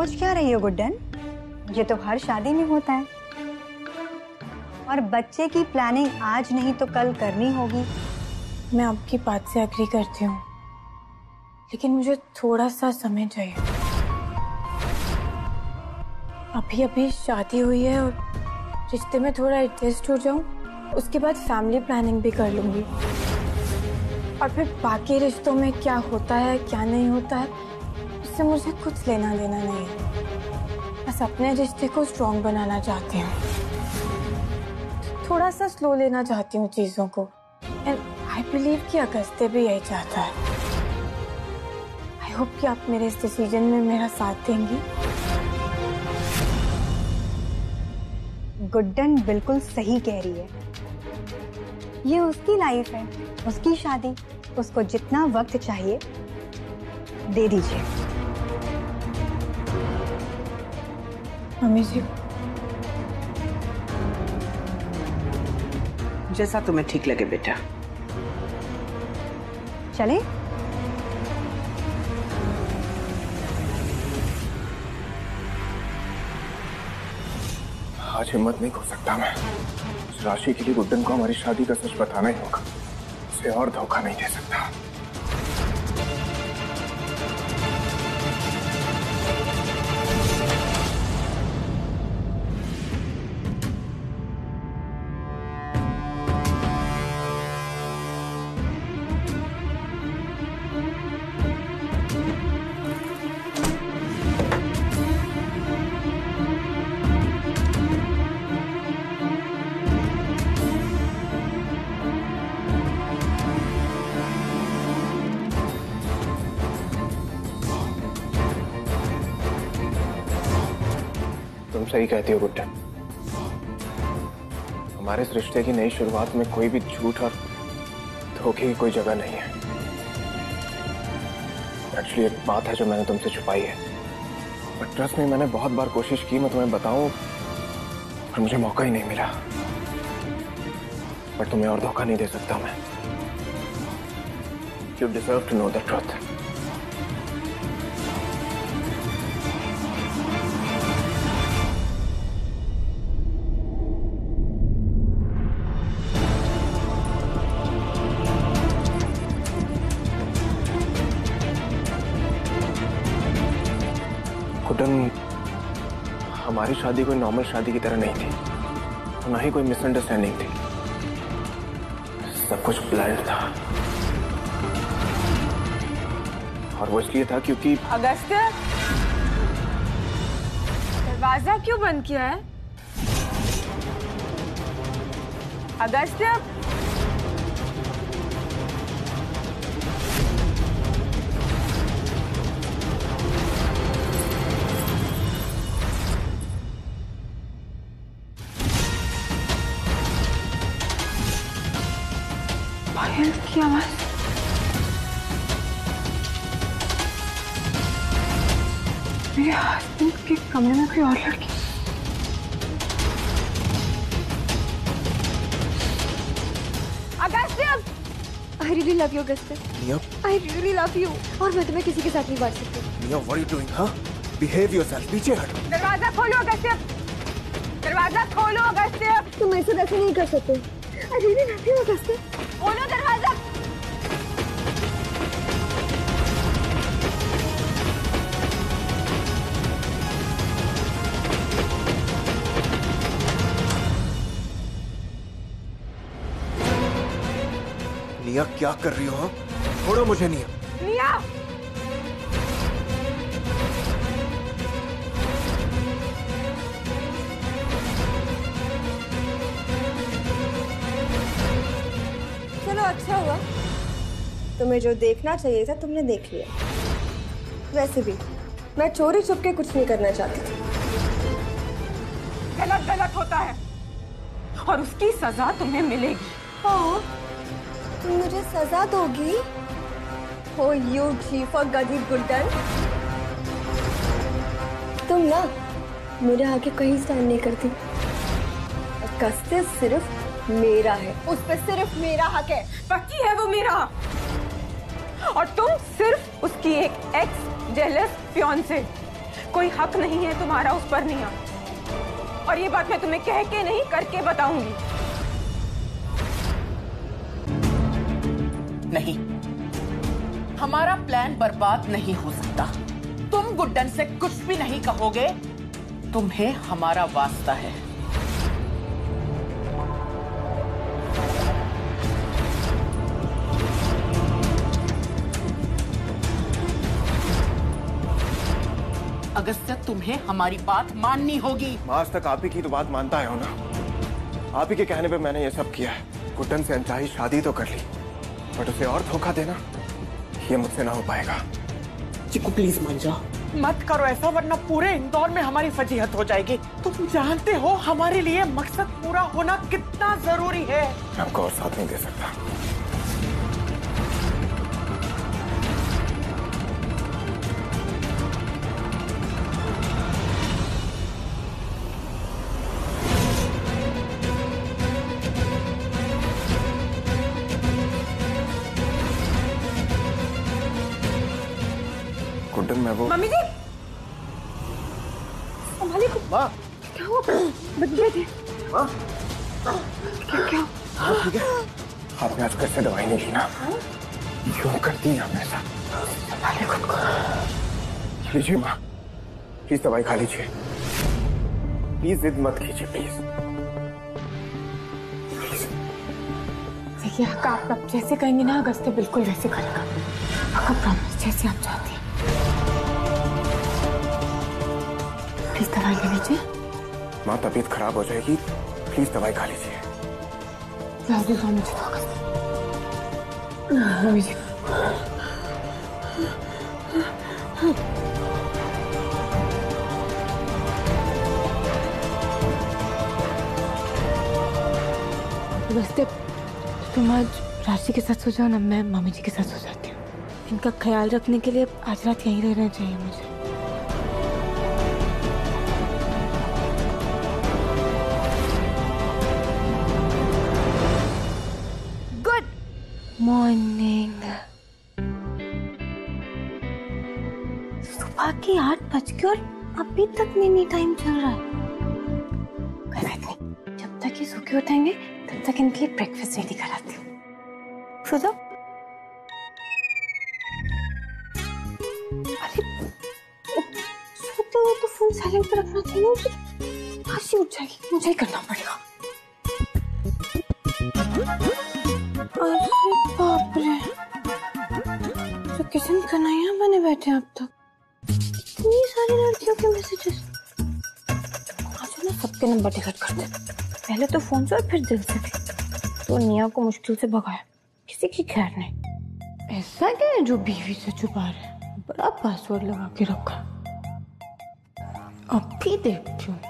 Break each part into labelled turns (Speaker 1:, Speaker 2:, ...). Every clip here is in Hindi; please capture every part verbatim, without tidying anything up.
Speaker 1: सोच क्या रही हो गुड्डन? ये तो हर शादी में होता है। और बच्चे की प्लानिंग आज नहीं तो कल करनी होगी।
Speaker 2: मैं आपकी बात से एग्री करती हूँ, लेकिन मुझे थोड़ा सा समय चाहिए। अभी अभी शादी हुई है और रिश्ते में थोड़ा एडजस्ट हो जाऊं, उसके बाद फैमिली प्लानिंग भी कर लूंगी। और फिर बाकी रिश्तों में क्या होता है क्या नहीं होता है, उससे मुझे कुछ लेना देना नहीं है। बस अपने रिश्ते को स्ट्रॉन्ग बनाना चाहती हूँ, थोड़ा सा स्लो लेना चाहती हूँ चीजों को। एंड आई बिलीव कि अगस्त्य भी यही चाहता है। आई होप कि आप मेरे इस डिसीजन में मेरा साथ देंगी।
Speaker 1: गुड्डन बिल्कुल सही कह रही है। ये उसकी लाइफ है, उसकी शादी, उसको जितना वक्त चाहिए दे दीजिए।
Speaker 2: मम्मी जी,
Speaker 3: जैसा तुम्हें ठीक लगे बेटा।
Speaker 1: चले?
Speaker 4: आज हिम्मत नहीं खो सकता मैं। इस राशि के लिए गुड्डन को हमारी शादी का सच बताना ही होगा। उसे और धोखा नहीं दे सकता। तुम सही कहती हो गुड्डन। हमारे इस रिश्ते की नई शुरुआत में कोई भी झूठ और धोखे की कोई जगह नहीं है। एक्चुअली एक बात है जो मैंने तुमसे छुपाई है, बट ट्रस्ट में मैंने बहुत बार कोशिश की मैं तुम्हें बताऊं, पर मुझे मौका ही नहीं मिला। पर तुम्हें और धोखा नहीं दे सकता मैं। You deserve to know the truth. Guddan, हमारी शादी कोई नॉर्मल शादी की तरह नहीं थी, ना ही कोई मिसअंडरस्टैंडिंग थी। सब कुछ प्लान था, और वो इसलिए था क्योंकि
Speaker 2: अगस्त्य, दरवाजा क्यों बंद किया है? अगस्त्य, पायल की आवाज। मेरे हस्बैंड के कमरे में कोई और लड़की। Agastya,
Speaker 5: I really love you, Agastya.
Speaker 4: Mia,
Speaker 5: I really love you। और मैं तुम्हें किसी के साथ नहीं बांट सकती।
Speaker 4: Mia, what are you doing, huh? Behave yourself. पीछे हट।
Speaker 2: दरवाजा खोलो अगस्त्य, दरवाजा खोलो अगस्त्य।
Speaker 5: तुम मेरे साथ ऐसे नहीं कर सकते। I really love you, Agastya.
Speaker 2: खोलो दरवाजा।
Speaker 4: निया, क्या कर रही हो? छोड़ो मुझे निया।
Speaker 2: निया,
Speaker 5: चलो अच्छा हुआ, तुम्हें जो देखना चाहिए था तुमने देख लिया। वैसे भी मैं चोरी छुप के कुछ नहीं करना चाहती थी।
Speaker 2: गलत गलत होता है और उसकी सजा तुम्हें मिलेगी।
Speaker 5: हाँ, तुम मुझे सजा दोगी? हो यू चीफ और गधी गुड्डन। तुम ना मेरे आगे कहीं स्टैंड नहीं करती। अगस्त्य सिर्फ मेरा है, उस पर सिर्फ मेरा हक है।
Speaker 2: पक्की है वो मेरा, और तुम सिर्फ उसकी एक एक्स जेलस फियांसे। कोई हक नहीं है तुम्हारा उस पर निया, और ये बात मैं तुम्हें कह के नहीं करके बताऊंगी।
Speaker 3: नहीं, हमारा प्लान बर्बाद नहीं हो सकता। तुम गुड्डन से कुछ भी नहीं कहोगे, तुम्हें हमारा वास्ता है। अगस्त्य, तुम्हें हमारी बात माननी होगी।
Speaker 4: आज तक आप ही की तो बात मानता है हो ना। आप ही के कहने पे मैंने ये सब किया है। गुड्डन से अनचाही शादी तो कर ली, बट उसे और धोखा देना ये मुझसे ना हो पाएगा।
Speaker 3: चिकू प्लीज मान जाओ। मत करो ऐसा, वरना पूरे इंदौर में हमारी फजीहत हो जाएगी। तुम जानते हो हमारे लिए मकसद पूरा होना कितना जरूरी है।
Speaker 4: मैं आपको और साथ नहीं दे सकता। गुड्डन, मैं वो
Speaker 2: मम्मी जी, संभालिए।
Speaker 4: माँ,
Speaker 2: क्या हुआ? बच गए थे।
Speaker 4: माँ,
Speaker 2: क्या क्या?
Speaker 4: हाँ ठीक है। आपने आज कैसे दवाई नहीं ली ना? क्यों करती हैं आप ऐसा?
Speaker 2: संभालिए खुद को।
Speaker 4: लीजिए माँ, प्लीज दवाई खा लीजिए। प्लीज जिद मत कीजिए, प्लीज।
Speaker 2: देखिए, आप जैसे कहेंगे ना अगस्त्य बिल्कुल वैसे करेगा। आपका प्रॉमिस, जैसे आप चाहती हैं। प्लीज दवाई ले लीजिए।
Speaker 4: माँ, तबीयत खराब हो जाएगी, प्लीज दवाई खा लीजिए।
Speaker 2: जल्दी खाओ मुझे तो अगस्त्य। मम्मी जी, अगस्त्य तुम आज राशि के साथ सो जाओ ना, मैं मम्मी जी के साथ सो जाती हूँ। इनका ख्याल रखने के लिए आज रात यहीं रहना चाहिए मुझे। Good morning. सुबह के आठ बज के और अभी तक नहीं टाइम चल रहा है। कोई बात नहीं, जब तक ये सो के उठेंगे तब तक इनके लिए ब्रेकफास्ट रेडी कराती हूँ। सो जाओ। अरे सोते हुए तो फोन साइलेंट पे रखना चाहिए, मुझे हंसी उठ जाएगी, मुझे ही करना पड़ेगा। अरे बाप रे, तो किचन कन्हैया बने बैठे आप तक। इतनी सारी लड़कियों के मैसेजेस। आज ना सबके नंबर डिलीट कर दे, पहले तो फोन से और फिर दिल से भी। तो निया को मुश्किल से भगाया, किसी की खैर नहीं। ऐसा क्या है जो बीवी से छुपा रहे? बड़ा पासवर्ड लगा के रखा। अब भी देखती हूँ।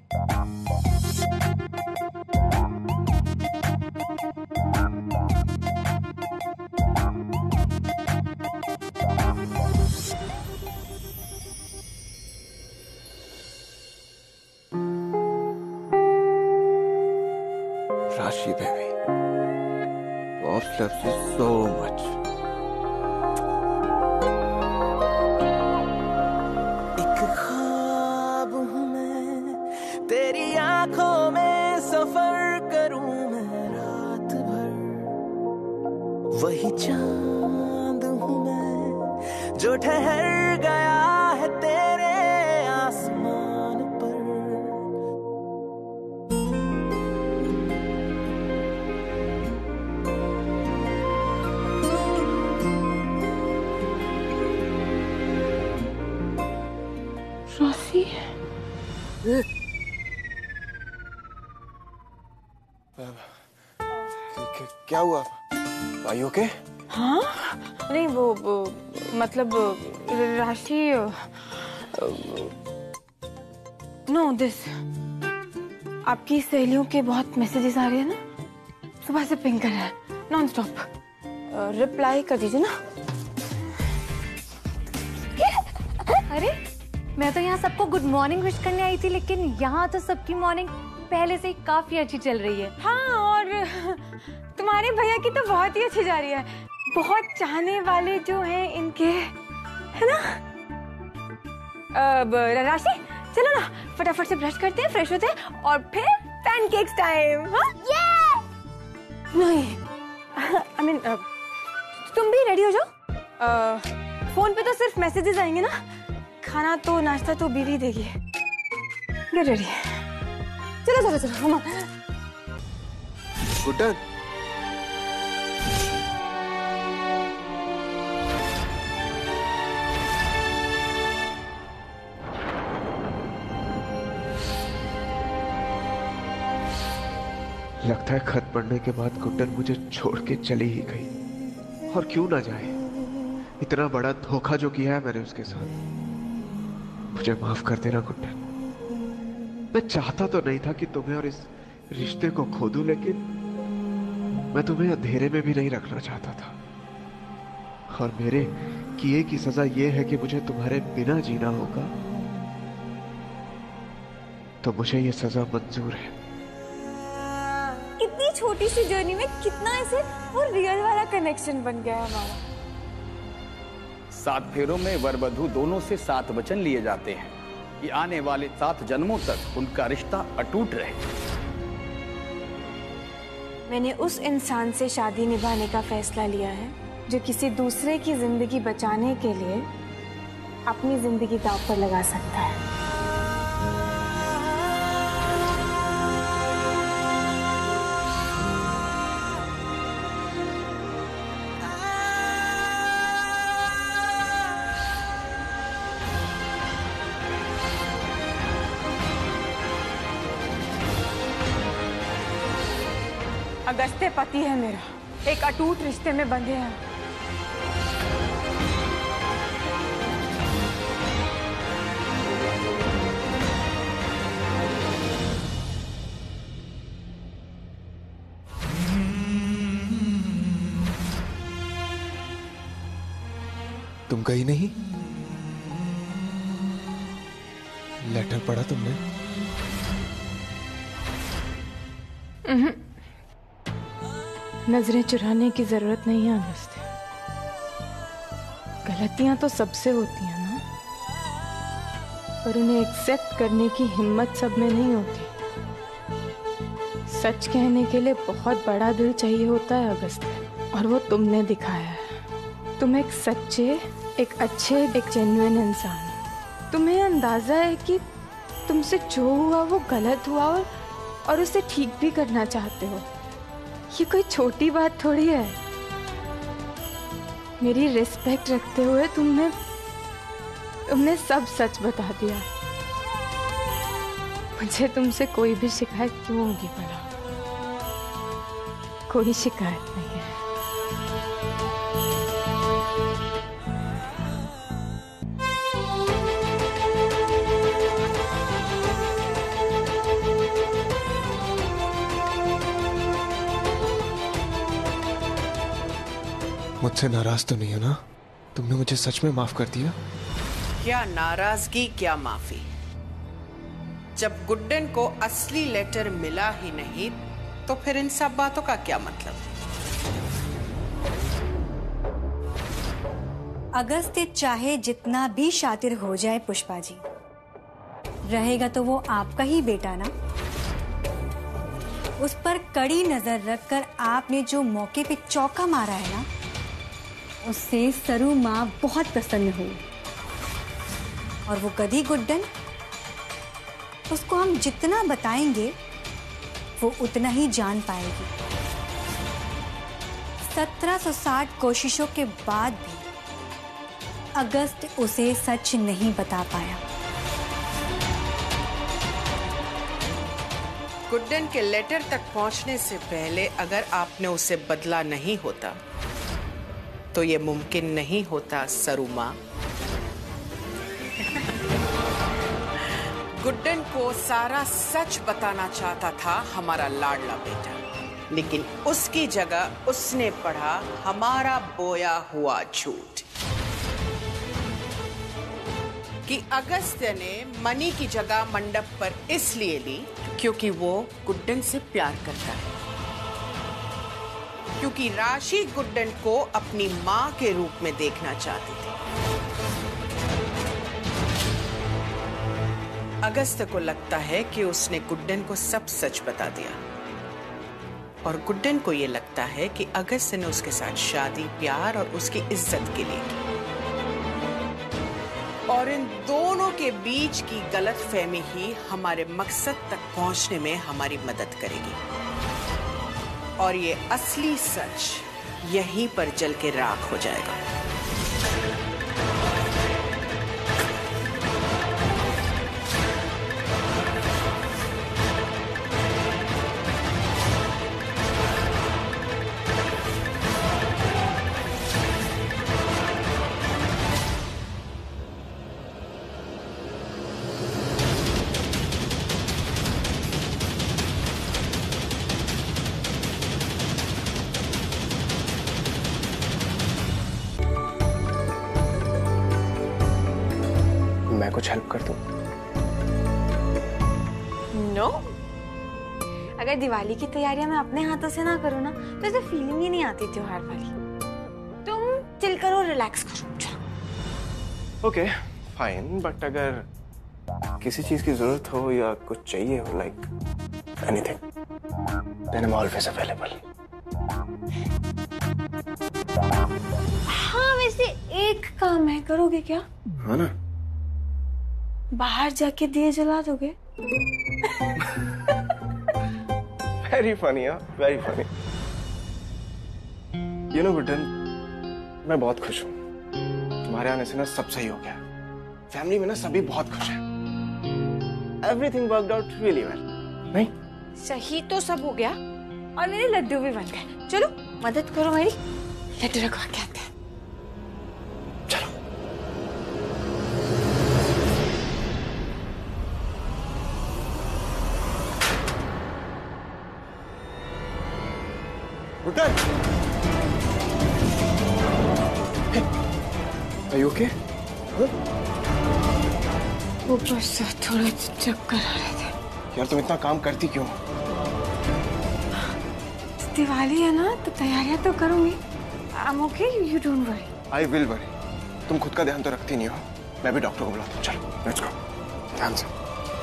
Speaker 4: Rashi, baby. Boss loves you so much.
Speaker 6: एक ख्वाब हूँ मैं, तेरी आंखों में सफर करूँ मैं रात भर। वही चांद हूँ मैं जो ठहर गया है तेरे आसमान पर।
Speaker 2: राशि,
Speaker 4: क्या हुआ? भाई ओके?
Speaker 2: हाँ नहीं वो, वो मतलब राशि, नो दिस, आपकी सहेलियों के बहुत मैसेजेस आ रहे हैं ना, सुबह से पिंग कर रहा है नॉन स्टॉप। रिप्लाई कर दीजिए ना।
Speaker 7: अरे मैं तो यहाँ सबको गुड मॉर्निंग विश करने आई थी, लेकिन यहाँ तो सबकी मॉर्निंग पहले से ही काफी अच्छी चल रही है।
Speaker 2: हाँ, और तुम्हारे भैया की तो बहुत ही अच्छी जा रही है। बहुत चाहने वाले जो हैं इनके, है ना? राशि चलो ना फटाफट से ब्रश करते हैं, फ्रेश होते हैं और फिर पैनकेक्स टाइम। हाँ नहीं आई मीन तुम भी रेडी हो जाओ। फोन पे तो सिर्फ मैसेजेस आएंगे ना, खाना तो नाश्ता तो बीवी देगी। Get ready. चलो चलो चलो कम ऑन।
Speaker 4: गुड्डन लगता है खत पढ़ने के बाद गुड्डन मुझे छोड़ के चली ही गई। और क्यों ना जाए, इतना बड़ा धोखा जो किया है मैंने उसके साथ। मुझे माफ कर देना गुड्डन। मैं चाहता तो नहीं था कि तुम्हें और इस रिश्ते को खो दूं, लेकिन मैं तुम्हें अंधेरे में भी नहीं रखना चाहता था। और मेरे किए की सजा यह है कि मुझे तुम्हारे बिना जीना होगा, तो मुझे यह सजा मंजूर है।
Speaker 2: कितनी छोटी सी जर्नी में कितना ऐसे वो रियल वाला कनेक्शन बन गया है हमारा।
Speaker 8: सात फेरों में वर वधू दोनों से सात वचन लिए जाते हैं कि आने वाले सात जन्मों तक उनका रिश्ता अटूट रहे।
Speaker 2: मैंने उस इंसान से शादी निभाने का फैसला लिया है जो किसी दूसरे की जिंदगी बचाने के लिए अपनी जिंदगी दांव पर लगा सकता है। अगस्त्य पति है मेरा, एक अटूट रिश्ते में बंधे हैं।
Speaker 4: तुम गई नहीं? लेटर पढ़ा तुमने?
Speaker 2: नजरें चुराने की जरूरत नहीं है अगस्त्य। गलतियां तो सबसे होती हैं ना, पर उन्हें एक्सेप्ट करने की हिम्मत सब में नहीं होती। सच कहने के लिए बहुत बड़ा दिल चाहिए होता है अगस्त्य, और वो तुमने दिखाया है। तुम एक सच्चे, एक अच्छे, एक जेन्युइन इंसान। तुम्हें अंदाजा है कि तुमसे जो हुआ वो गलत हुआ और, और उसे ठीक भी करना चाहते हो। ये कोई छोटी बात थोड़ी है। मेरी रिस्पेक्ट रखते हुए तुमने तुमने सब सच बता दिया। मुझे तुमसे कोई भी शिकायत क्यों होगी भला? कोई शिकायत नहीं है।
Speaker 4: मुझसे नाराज तो नहीं हो ना? तुमने मुझे सच में माफ कर दिया?
Speaker 3: क्या नाराजगी, क्या माफी। जब गुड्डन को असली लेटर मिला ही नहीं तो फिर इन सब बातों का क्या मतलब?
Speaker 1: अगस्त्य चाहे जितना भी शातिर हो जाए पुष्पा जी, रहेगा तो वो आपका ही बेटा ना। उस पर कड़ी नजर रखकर आपने जो मौके पे चौका मारा है ना, उससे सरू माँ बहुत प्रसन्न हुई। और वो गधी गुड्डन, उसको हम जितना बताएंगे वो उतना ही जान पाएगी। सत्रह सौ साठ कोशिशों के बाद भी अगस्त उसे सच नहीं बता पाया।
Speaker 3: गुड्डन के लेटर तक पहुंचने से पहले अगर आपने उसे बदला नहीं होता तो ये मुमकिन नहीं होता सरू माँ। गुड्डन को सारा सच बताना चाहता था हमारा लाडला बेटा, लेकिन उसकी जगह उसने पढ़ा हमारा बोया हुआ झूठ कि अगस्त्य ने मनी की जगह मंडप पर इसलिए ली क्योंकि वो गुड्डन से प्यार करता है, क्योंकि राशि गुड्डन को अपनी मां के रूप में देखना चाहती थी। अगस्त को लगता है कि उसने गुड्डन को सब सच बता दिया और गुड्डन को ये लगता है कि अगस्त ने उसके साथ शादी प्यार और उसकी इज्जत के लिए की और इन दोनों के बीच की गलतफहमी ही हमारे मकसद तक पहुंचने में हमारी मदद करेगी और ये असली सच यहीं पर जल के राख हो जाएगा।
Speaker 4: मैं कुछ हेल्प कर दूं?
Speaker 2: No no? अगर दिवाली की तैयारियां मैं अपने हाथों से ना करूँ ना तो ऐसे फीलिंग ही नहीं आती त्योहार वाली। तुम चिल करो, रिलैक्स करो, चलो।
Speaker 4: ओके फाइन, बट अगर किसी चीज की जरूरत हो या कुछ चाहिए हो, like anything, then I am always available.
Speaker 2: हाँ वैसे एक काम है, करोगे क्या?
Speaker 4: हाँ ना।
Speaker 2: बाहर जाके दिए जला दोगे?
Speaker 4: Very funny, very funny. You know Guddan, मैं बहुत खुश हूँ। तुम्हारे आने से ना सब सही हो गया। फैमिली में ना सभी बहुत खुश हैं। Everything worked out really well. नहीं?
Speaker 2: सही तो सब हो गया और मेरे लड्डू भी बन गए। चलो मदद करो मेरी, लड्डू रखवा के आते हैं।
Speaker 4: चलो। Guddan, are you okay? Huh?
Speaker 2: ऊपर से थोड़ा चक्कर आ रहे थे।
Speaker 4: यार तुम इतना काम करती क्यों?
Speaker 2: दिवाली है ना तो तैयारियां तो करूंगी। I'm okay, you don't worry.
Speaker 4: I will worry. तुम खुद का ध्यान तो रखती नहीं हो। मैं भी डॉक्टर को बुलाता हूँ। चलो, let's go. ध्यान से।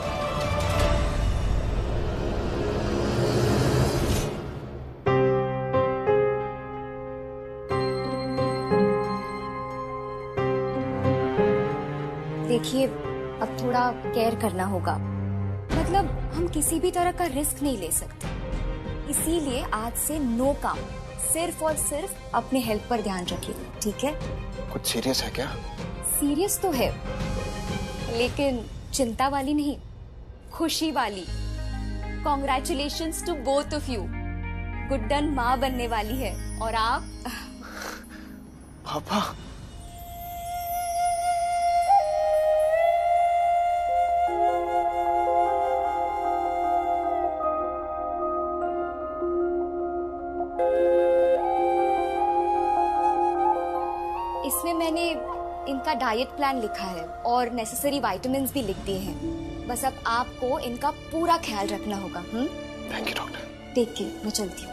Speaker 1: देखिए, अब थोड़ा केयर करना होगा। मतलब हम किसी भी तरह का रिस्क नहीं ले सकते, इसीलिए आज से नो काम, सिर्फ और सिर्फ अपने हेल्थ पर ध्यान रखिए, ठीक है?
Speaker 4: कुछ सीरियस है क्या?
Speaker 1: सीरियस तो है, लेकिन चिंता वाली नहीं, खुशी वाली। Congratulations to both of you. Guddan माँ बनने वाली है और आप
Speaker 4: पापा।
Speaker 1: इसमें मैंने इनका डाइट प्लान लिखा है और नेसेसरी विटामिन्स भी लिख दिए हैं। बस अब आपको इनका पूरा ख्याल रखना होगा। हम्म?
Speaker 4: Thank you doctor.
Speaker 1: Take care, मैं चलती हूँ।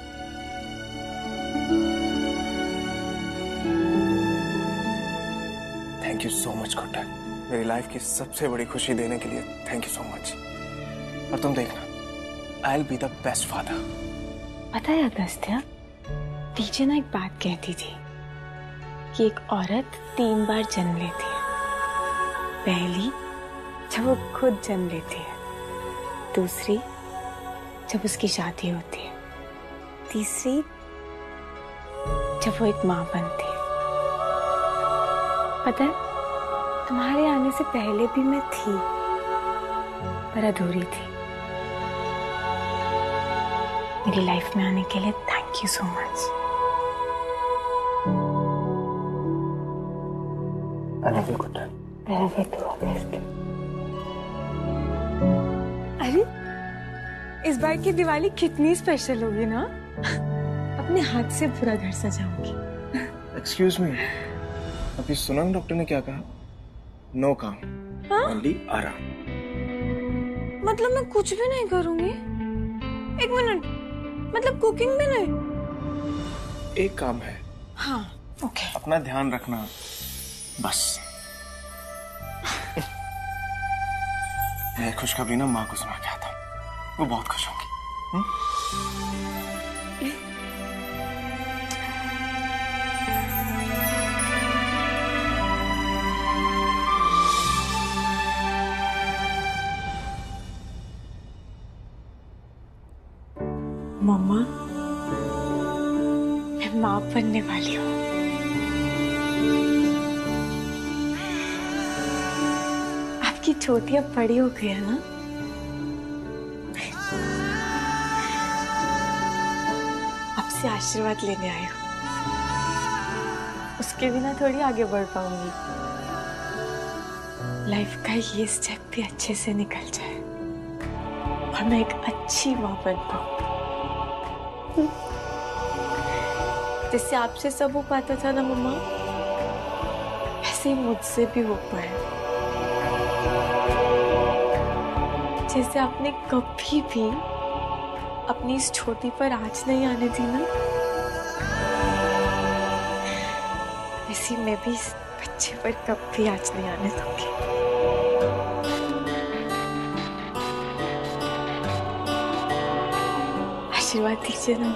Speaker 4: Thank you so much Guddan, मेरी लाइफ की सबसे बड़ी खुशी देने के लिए थैंक यू सो मच। और तुम देखना, I will be the best father.
Speaker 2: पता है अगस्त्या, टीचर ना एक बात कहती थी कि एक औरत तीन बार जन्म लेती है। पहली जब वो खुद जन्म लेती है, दूसरी जब उसकी शादी होती है, तीसरी जब वो एक माँ बनती है। पता है, तुम्हारे आने से पहले भी मैं थी, पर अधूरी थी। मेरी लाइफ में आने के लिए thank you so much.
Speaker 4: I love you, Guddan.
Speaker 2: I love you too, August। अरे इस बार की दिवाली कितनी स्पेशल होगी ना। अपने हाथ से पूरा घर सजाऊंगी।
Speaker 4: एक्सक्यूज मी, अभी सुना ना डॉक्टर ने क्या कहा? नो काम, ओनली आराम।
Speaker 2: मतलब मैं कुछ भी नहीं करूंगी? एक मिनट, मतलब कुकिंग भी नहीं?
Speaker 4: एक काम है।
Speaker 2: हाँ ओके।
Speaker 4: अपना ध्यान रखना बस।
Speaker 9: ये खुशखबरी ना माँ को सुना के आता हूँ, वो बहुत खुश होंगी।
Speaker 2: मम्मा, मैं माँ बनने वाली हूँ। आपकी छोटी अब बड़ी हो गई है ना? आपसे आशीर्वाद लेने आई हूँ। उसके बिना थोड़ी आगे बढ़ पाऊंगी। लाइफ का ये स्टेप भी अच्छे से निकल जाए और मैं एक अच्छी माँ बन पाऊँ, जैसे आपसे सब हो पाता था ना मम्मा, वैसे ही मुझसे भी हो पाए। जैसे आपने कभी भी अपनी इस छोटी पर आँच नहीं आने दी ना, वैसे मैं भी इस बच्चे पर कभी आँच नहीं आने दूंगी। आशीर्वाद दीजिए ना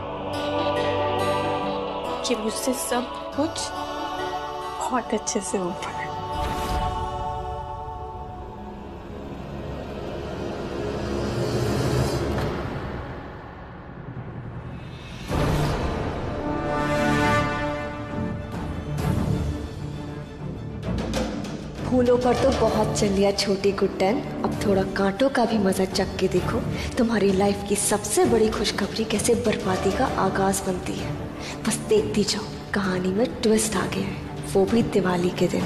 Speaker 2: कि मुझसे सब कुछ बहुत अच्छे से हो पाए।
Speaker 10: फूलों पर तो बहुत चल लिया छोटी गुड्डन, अब थोड़ा कांटों का भी मजा चख के देखो। तुम्हारी लाइफ की सबसे बड़ी खुशखबरी कैसे बर्बादी का आगाज बनती है। बस देखती जाओ, कहानी में ट्विस्ट आ गया है, वो भी दिवाली के दिन।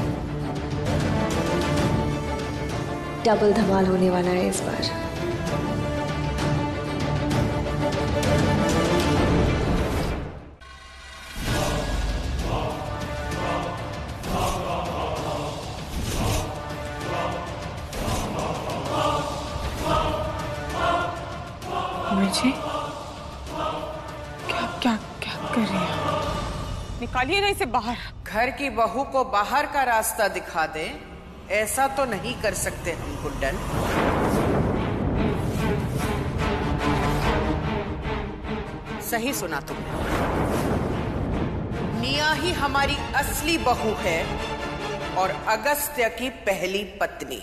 Speaker 10: डबल धमाल होने वाला है इस बार।
Speaker 2: मुझे क्या क्या क्या कर रही है? निकालिए ना इसे बाहर।
Speaker 3: घर की बहू को बाहर का रास्ता दिखा दे, ऐसा तो नहीं कर सकते हम गुड्डन। सही सुना तुमने, निया ही हमारी असली बहू है और अगस्त्य की पहली पत्नी।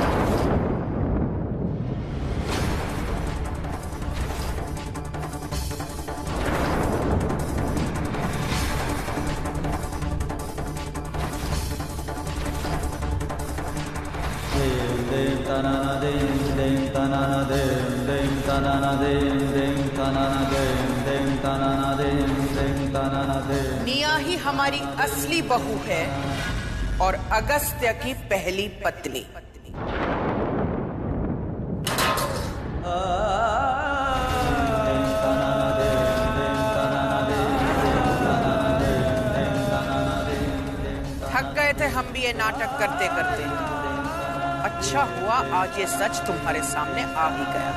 Speaker 3: निया ही हमारी असली बहू है और अगस्त्य की पहली पत्नी। थक गए थे हम भी ये नाटक करते करते। अच्छा हुआ आज ये सच तुम्हारे सामने आ ही गया।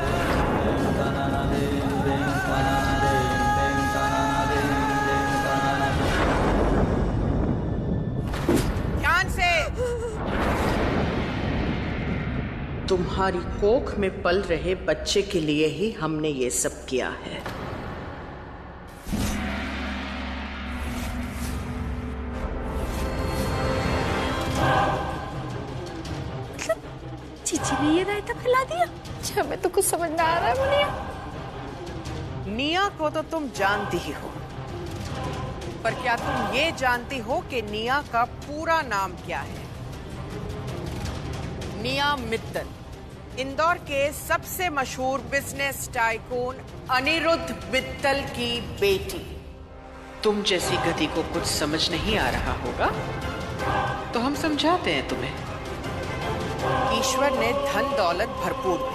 Speaker 3: ध्यान से। तुम्हारी कोख में पल रहे बच्चे के लिए ही हमने ये सब किया है।
Speaker 2: चीची ने ये रायता खिला दिया? अच्छा, मैं तो कुछ समझ में आ रहा है मुनिया।
Speaker 3: निया को तो तुम जानती ही हो, पर क्या तुम ये जानती हो कि निया का पूरा नाम क्या है? निया मित्तल, इंदौर के सबसे मशहूर बिजनेस टाइकून अनिरुद्ध मित्तल की बेटी। तुम जैसी गधी को कुछ समझ नहीं आ रहा होगा तो हम समझाते हैं तुम्हें। ईश्वर ने धन दौलत भरपूर दी,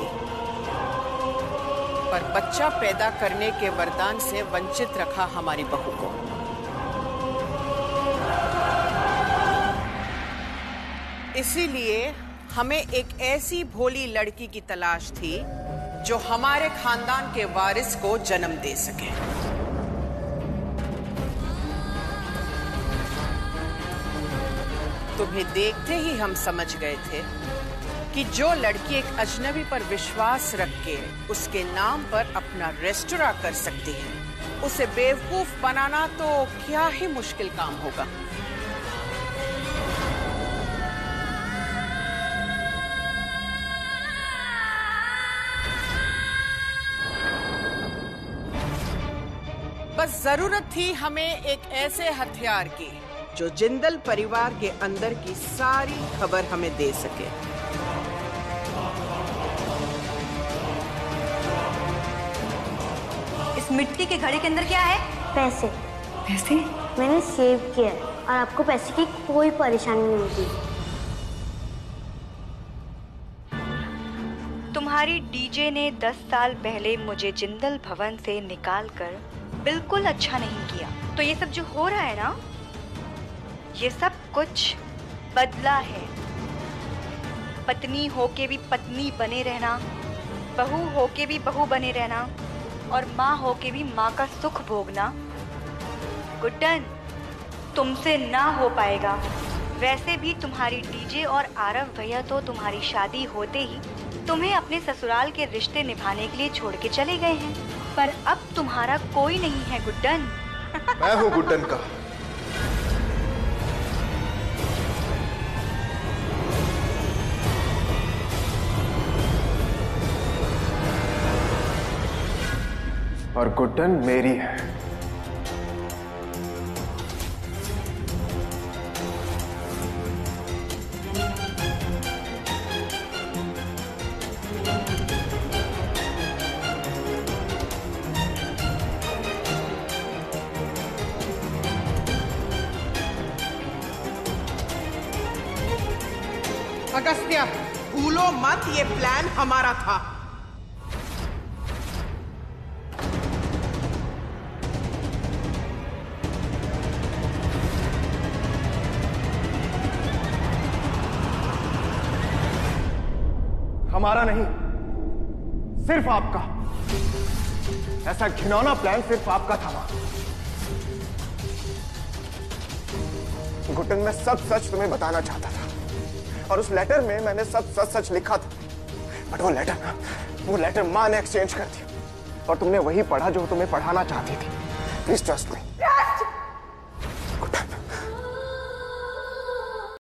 Speaker 3: पर बच्चा पैदा करने के वरदान से वंचित रखा हमारी बहू को। इसीलिए हमें एक ऐसी भोली लड़की की तलाश थी जो हमारे खानदान के वारिस को जन्म दे सके। तुम्हें देखते ही हम समझ गए थे कि जो लड़की एक अजनबी पर विश्वास रख के उसके नाम पर अपना रेस्टोरेंट कर सकती है, उसे बेवकूफ बनाना तो क्या ही मुश्किल काम होगा। बस जरूरत थी हमें एक ऐसे हथियार की जो जिंदल परिवार के अंदर की सारी खबर हमें दे सके।
Speaker 1: इस मिट्टी के घड़े के अंदर क्या है?
Speaker 11: पैसे।
Speaker 1: पैसे?
Speaker 11: मैंने सेव किया है और आपको पैसे की कोई परेशानी नहीं होगी।
Speaker 12: तुम्हारी डीजे ने दस साल पहले मुझे जिंदल भवन से निकालकर बिल्कुल अच्छा नहीं किया, तो ये सब जो हो रहा है ना, ये सब कुछ बदला है। पत्नी होके भी पत्नी बने रहना, बहू होके भी बहू बने रहना और माँ होके भी माँ का सुख भोगना गुड्डन तुमसे ना हो पाएगा। वैसे भी तुम्हारी डीजे और आरव भैया तो तुम्हारी शादी होते ही तुम्हें अपने ससुराल के रिश्ते निभाने के लिए छोड़ के चले गए हैं, पर अब तुम्हारा कोई नहीं है गुड्डन।
Speaker 4: मैं हूँ गुड्डन का। और गुड्डन मेरी है।
Speaker 3: अगस्त्य, भूलो मत, ये प्लान हमारा था।
Speaker 9: हमारा नहीं, सिर्फ आपका। ऐसा घिनौना प्लान सिर्फ आपका था। गुड्डन, मैं सब सच तुम्हें बताना चाहता था और उस लेटर में मैंने सब सच सच लिखा था, बट वो लेटर ना वो लेटर माँ ने एक्सचेंज कर दिया और तुमने वही पढ़ा जो तुम्हें पढ़ाना चाहती थी। Please trust me.